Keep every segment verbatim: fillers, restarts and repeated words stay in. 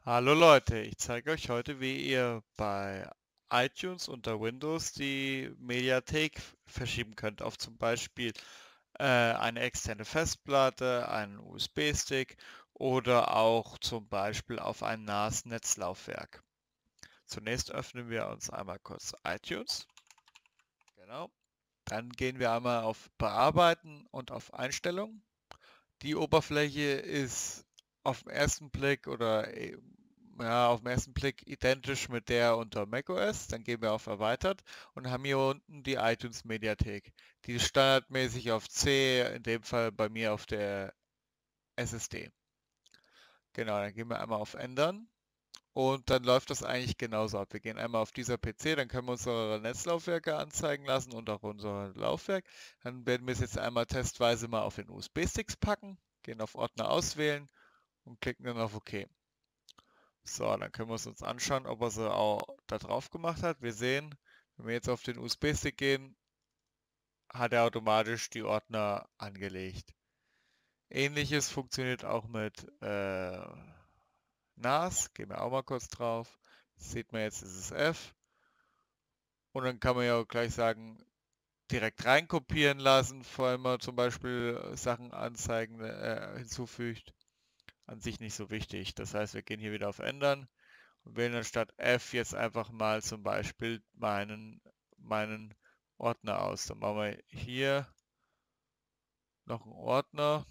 Hallo Leute, ich zeige euch heute, wie ihr bei iTunes unter Windows die Mediathek verschieben könnt auf zum Beispiel äh, eine externe Festplatte, einen U S B-Stick oder auch zum Beispiel auf ein NAS Netzlaufwerk. Zunächst öffnen wir uns einmal kurz iTunes. Genau. Dann gehen wir einmal auf Bearbeiten und auf Einstellungen. Die Oberfläche ist auf den ersten Blick oder äh, ja, auf den ersten Blick identisch mit der unter macOS. Dann gehen wir auf Erweitert und haben hier unten die iTunes Mediathek. Die ist standardmäßig auf C, in dem Fall bei mir auf der S S D. Genau, dann gehen wir einmal auf Ändern und dann läuft das eigentlich genauso ab. Wir gehen einmal auf dieser P C, dann können wir unsere Netzlaufwerke anzeigen lassen und auch unser Laufwerk. Dann werden wir es jetzt einmal testweise mal auf den U S B-Sticks packen, gehen auf Ordner auswählen und klicken dann auf OK. So, dann können wir es uns anschauen, ob er sie auch da drauf gemacht hat. Wir sehen, wenn wir jetzt auf den U S B-Stick gehen, hat er automatisch die Ordner angelegt. Ähnliches funktioniert auch mit äh, NAS. Gehen wir auch mal kurz drauf. Das sieht man jetzt, ist es F. Und dann kann man ja auch gleich sagen, direkt reinkopieren lassen, vor allem mal zum Beispiel Sachen anzeigen, äh, hinzufügt. An sich nicht so wichtig. Das heißt, wir gehen hier wieder auf Ändern und wählen dann statt F jetzt einfach mal zum Beispiel meinen, meinen Ordner aus. Dann machen wir hier noch einen Ordner,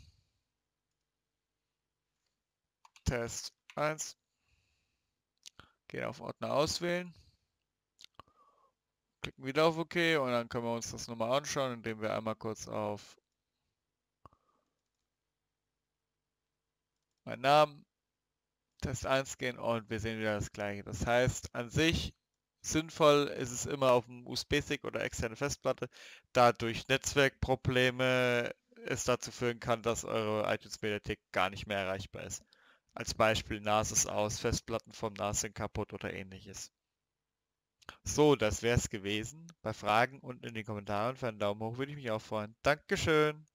Test eins, gehen auf Ordner auswählen, klicken wieder auf OK und dann können wir uns das nochmal anschauen, indem wir einmal kurz auf meinen Namen, Test eins gehen und wir sehen wieder das gleiche. Das heißt, an sich sinnvoll ist es immer auf dem U S B-Stick oder externe Festplatte, da durch Netzwerkprobleme es dazu führen kann, dass eure iTunes-Mediathek gar nicht mehr erreichbar ist. Als Beispiel NAS ist aus, Festplatten vom NAS sind kaputt oder ähnliches. So, das wäre es gewesen. Bei Fragen unten in den Kommentaren für einen Daumen hoch würde ich mich auch freuen. Dankeschön.